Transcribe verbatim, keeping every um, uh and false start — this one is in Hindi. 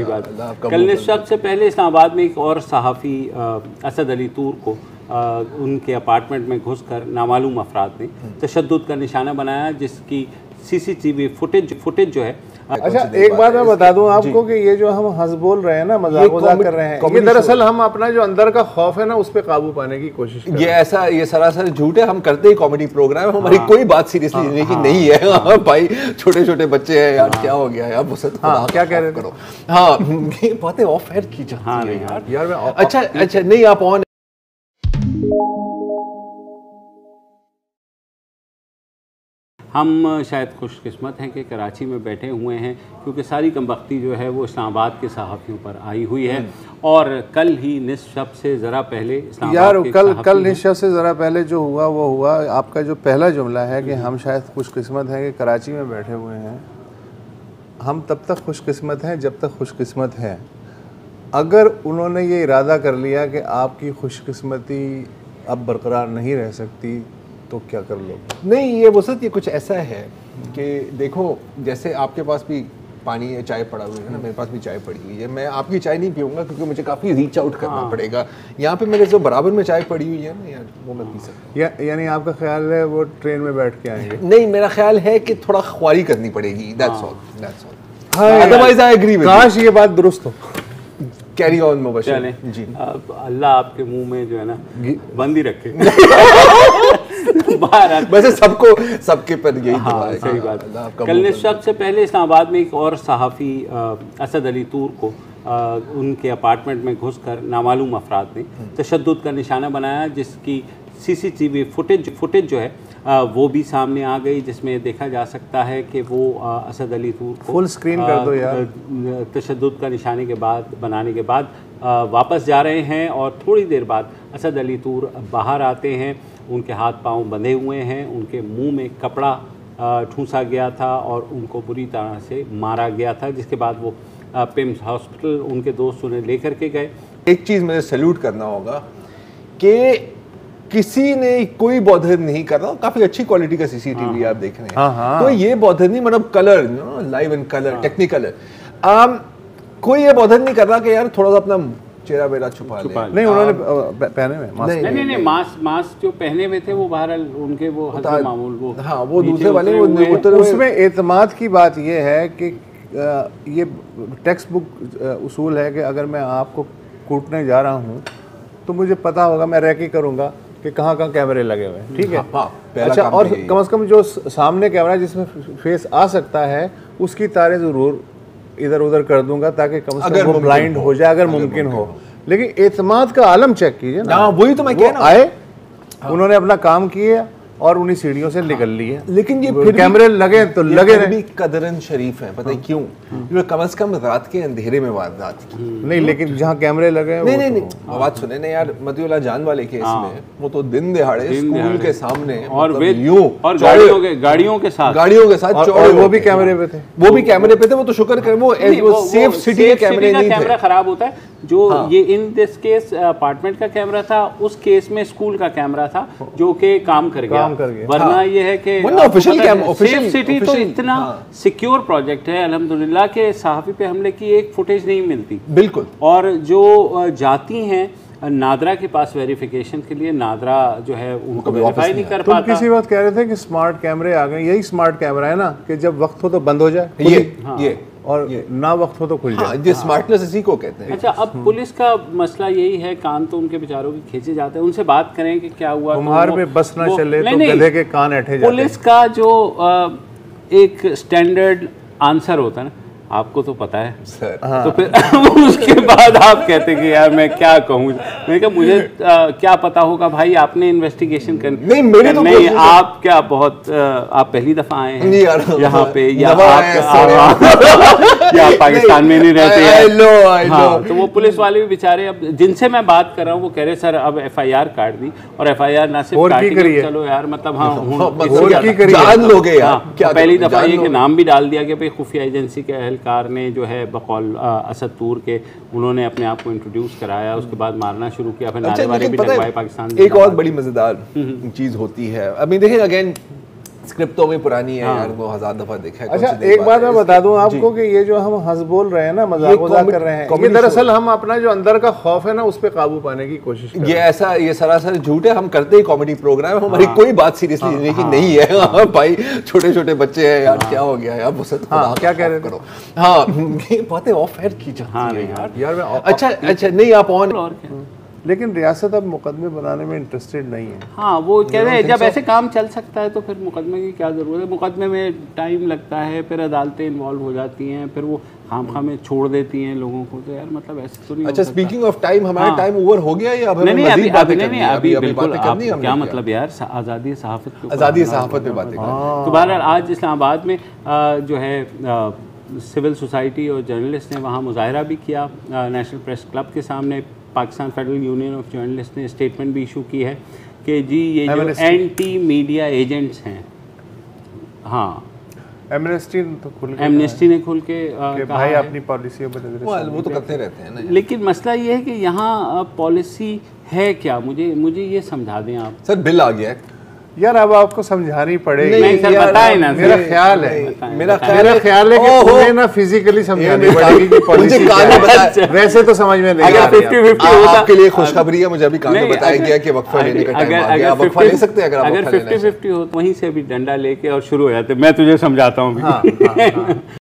कल निस्बत से पहले इस्लामाबाद में एक और सहाफ़ी असद अली तूर को आ, उनके अपार्टमेंट में घुसकर नामालूम अफराद ने तशद्दुद का निशाना बनाया, जिसकी सीसीटीवी फुटेज फुटेज जो है। अच्छा, एक बात मैं बता दूं आपको कि ये जो हम हंस बोल रहे हैं ना, मजाक मजाक कर रहे हैं, ये दरअसल हम अपना जो अंदर का खौफ है ना उस पर काबू पाने की कोशिश कर रहे हैं। ये ऐसा ये सरासर झूठ है। हम करते ही कॉमेडी प्रोग्राम है, हमारी कोई बात सीरियसली लेने की नहीं है। भाई छोटे छोटे बच्चे हैं यार, क्या हो गया यार, मुझसे क्या कह रहे करो। हाँ, ये बातें ऑफ एयर की जाती है यार। यार मैं अच्छा अच्छा नहीं आप ऑन हम शायद खुशकिस्मत हैं कि कराची में बैठे हुए हैं, क्योंकि सारी कमबख्ती जो है वो इस्लामाबाद के सहाफ़ियों पर आई हुई है। और कल ही निस्फ से ज़रा पहले यार कल कल निस्फ से ज़रा पहले जो हुआ वो हुआ। आपका जो पहला जुमला है कि हम शायद खुशकिस्मत हैं कि कराची में बैठे हुए हैं, हम तब तक खुशकिस्मत हैं जब तक खुशकिस्मत हैं। अगर उन्होंने ये इरादा कर लिया कि आपकी खुशकिस्मती अब बरकरार नहीं रह सकती तो क्या कर लो? नहीं, ये वसत ये कुछ ऐसा है कि देखो, जैसे आपके पास भी पानी या चाय पड़ा हुआ है ना, मेरे पास भी चाय पड़ी हुई है। मैं आपकी चाय नहीं पीऊंगा क्योंकि मुझे काफ़ी रीच आउट करना हाँ। पड़ेगा। यहाँ पे मेरे जो बराबर में चाय पड़ी हुई है ना यार, वो मैं पी सकता या, यानी आपका ख्याल है वो ट्रेन में बैठ के आएंगे? नहीं, मेरा ख्याल है कि थोड़ा ख्वारी करनी पड़ेगी। That's all, that's all. Otherwise I agree with. काश ये बात दुरुस्त हो। कैरी ऑन मुबश्शिर जी। अल्लाह आपके मुंह में जो है ना बंद ही रखे। वैसे सबको सबके पर यही हाँ, है। सही बात। कल निस्बत से पहले इस्लामाबाद में एक और सहाफ़ी असद अली तूर को आ, उनके अपार्टमेंट में घुसकर नामालूम अफराद ने तशद्दुद का निशाना बनाया, जिसकी सीसीटीवी फुटेज फुटेज जो है आ, वो भी सामने आ गई, जिसमें देखा जा सकता है कि वो आ, असद अली तूर को फुल स्क्रीन कर दो यार। तशद्दुद का निशाने के बाद बनाने के बाद आ, वापस जा रहे हैं और थोड़ी देर बाद असद अली तूर बाहर आते हैं। उनके हाथ पांव बंधे हुए हैं, उनके मुंह में कपड़ा ठूंसा गया था और उनको बुरी तरह से मारा गया था, जिसके बाद वो पिम्स हॉस्पिटल उनके दोस्त उन्हें लेकर के गए। एक चीज़ मुझे सैल्यूट करना होगा कि किसी ने कोई बॉधर नहीं कर रहा। काफ़ी अच्छी क्वालिटी का सीसीटीवी आप देख रहे हैं। हाँ, हाँ। तो ये बॉधर नहीं, मतलब colour live in colour technical है। कोई ये बॉधर नहीं कर रहा कि यार थोड़ा सा अपना चेहरा वेरा छुपा ले। नहीं, उन्होंने पहने हुए मास्क। नहीं नहीं नहीं मास्क मास्क जो पहने हुए थे वो बहरहाल उनके वो हज़म मामूल वो हाँ वो दूसरे वाले वो उसमें एतमाद की बात ये है कि ये टेक्स्ट बुक उसूल है कि अगर मैं आपको कूटने जा रहा हूँ तो मुझे पता होगा, मैं रैकी करूँगा कि कहाँ कहाँ कैमरे लगे हुए हैं। ठीक है। हाँ, अच्छा, और कम से कम जो सामने कैमरा जिसमें फेस आ सकता है उसकी तारें ज़रूर इधर उधर कर दूंगा ताकि कम से कम वो ब्लाइंड हो जाए अगर मुमकिन हो। लेकिन एतमाद का आलम चेक कीजिए ना। वही तो मैं कह रहा हूं। आए, उन्होंने अपना काम किया और उन्हीं सीढ़ियों से निकल लिए। लेकिन ये फिर कैमरे लगे तो लगे भी कदरन शरीफ है। पता है क्यों? क्योंकि कम से कम रात के अंधेरे में वारदात की नहीं, लेकिन जहाँ कैमरे लगे नहीं नहीं नहीं बात सुने ना यार, मतीउल्लाह जान वाले केस में वो तो दिन दिहाड़े स्कूल के सामने और यूं और गाड़ियों के गाड़ियों के साथ गाड़ियों के साथ चौड़े, वो भी कैमरे पे थे वो भी कैमरे पे थे। वो तो शुक्र कर वो सेफ सिटी के कैमरे नहीं थे। कैमरा खराब होता है जो ये इन दिस केस अपार्टमेंट का कैमरा था, उस केस में स्कूल का कैमरा था जो कि काम कर गया। वरना ये है कि सेफ सिटी तो इतना सिक्योर प्रोजेक्ट है अल्हम्दुलिल्लाह के सहाफ़ी पे हमले की एक फुटेज नहीं मिलती। बिल्कुल। और जो जाती हैं नादरा के पास वेरिफिकेशन के लिए, नादरा जो है उनको वेरीफाई नहीं कर पाता। तुम किसी बात कह रहे थे कि स्मार्ट कैमरे आ गए। यही स्मार्ट कैमरा है ना कि जब वक्त हो तो बंद हो जाए, ये ये और ना वक्त हो तो खुल जाए। ये स्मार्टनेस इसी को कहते हैं। अच्छा, अब पुलिस का मसला यही है, कान तो उनके बेचारों के खींचे जाते हैं। उनसे बात करें कि क्या हुआ। कुम्हार पे बस ना चले तो गधे के कान ऐठे जाते हैं। पुलिस का जो एक स्टैंडर्ड आंसर होता है ना, आपको तो पता है सर। हाँ। तो फिर उसके बाद आप कहते कि यार मैं क्या कहूँ। मैंने कहा मुझे आ, क्या पता होगा भाई, आपने इन्वेस्टिगेशन कर नहीं मेरे तो नहीं आप क्या बहुत आ, आप पहली दफा आए हैं यहाँ पे या आप या पाकिस्तान में नहीं रहते हैं। हाँ, तो वो पुलिस वाले भी बेचारे, अब जिनसे मैं बात कर रहा हूँ वो कह रहे सर अब एफ आई आर काट दी, और एफ आई आर ना सिर्फ काटी, चलो यार मतलब हाँ पहली दफा ये कि नाम भी डाल दिया कि भाई खुफिया एजेंसी के एहलकार ने जो है बकौल असद तूर के उन्होंने अपने आप को इंट्रोड्यूस कराया, उसके बाद मारना शुरू किया, फिर नारे वारे भी लगवाए पाकिस्तान। एक और बड़ी मजेदार चीज होती है, अभी देखें अगेन स्क्रिप्टों में पुरानी है यार, वो हजार दफा देखा है। अच्छा एक बात मैं बता दूं आपको कि ये जो हम हंस बोल रहे हैं ना, मजाक मजाक कर रहे हैं, ये दरअसल हम अपना जो अंदर का खौफ है ना उस पे काबू पाने की कोशिश कर रहे हैं। ये ऐसा ये सरासर झूठ है। हम करते ही कॉमेडी प्रोग्राम है, हमारी कोई बात सीरियसली लेने की नहीं है। भाई छोटे छोटे बच्चे हैं यार, क्या हो गया यार, वसत क्या कह रहे करो। हाँ ये बातें ऑफ एयर की जाती है यार। यार मैं अच्छा अच्छा नहीं आप ऑन, लेकिन रियासत अब मुकदमे बनाने में इंटरेस्टेड नहीं है। हाँ वो कह रहे हैं जब ऐसे काम चल सकता है तो फिर मुकदमे की क्या ज़रूरत है। मुकदमे में टाइम लगता है, फिर अदालतें इन्वॉल्व हो जाती हैं, फिर वो खाम खाम में छोड़ देती हैं लोगों को, तो यार मतलब ऐसे तो नहीं। अच्छा स्पीकिंग ऑफ टाइम, हमारा टाइम ओवर हो गया या अब नहीं नहीं अभी अभी नहीं नहीं अभी अभी बिल्कुल बातें करनी है? क्या मतलब यार, आज़ादी सहाफ़त के ऊपर आज़ादी सहाफ़त पे बातें करनी। तो बहरहाल आज इस्लामाबाद में जो है सिविल सोसाइटी और जर्नलिस्ट ने वहाँ मुजाहरा भी किया। नेशनल प्रेस क्लब के सामने Pakistan federal union of journalist ने स्टेटमेंट भी इशू की है कि जी ये जो एंटी मीडिया एजेंट्स हैं, हाँ एमनेस्टी तो खुल के एमनेस्टी ने खुल के आ, कि कहा भाई है। अपनी पॉलिसियों पर नजर वो वो तो करते रहते हैं ना। लेकिन मसला ये है कि यहाँ पॉलिसी है क्या, मुझे मुझे ये समझा दें आप। सर बिल आ गया है यार, अब आपको समझानी पड़ेगी। नहीं सर बताएं ना, मेरा सर। ख्याल है बताएं, मेरा बताएं। मेरा ख्याल है कि ओहो। तुम्हें ना फिजिकली समझानी पड़ेगी कि पॉलिसी मुझे क्या कानून है। बताया। वैसे तो समझ में नहीं आ अगर रही फिफ्टी है। फिफ्टी आ- होता आपके लिए खुशखबरी है, मुझे अभी कानून नहीं, बताया अगर- गया कि वक्फा लेने का टाइम अगर आ गया। आप अगर वक्फा ले सकते हैं अगर आप अगर वक्फा लेना फिफ्टी चाहें। फिफ्टी हो तो वहीं से अभी डंडा लेके और शुरू हो जाते, मैं तुझे समझाता हूँ। हाँ, हाँ, हाँ।